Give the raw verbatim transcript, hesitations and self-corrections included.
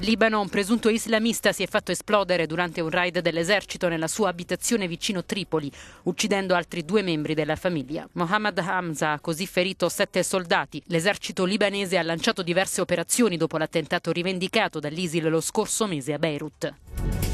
Libano, un presunto islamista si è fatto esplodere durante un raid dell'esercito nella sua abitazione vicino Tripoli, uccidendo altri due membri della famiglia. Mohammad Hamza ha così ferito sette soldati. L'esercito libanese ha lanciato diverse operazioni dopo l'attentato rivendicato dall'ISIL lo scorso mese a Beirut.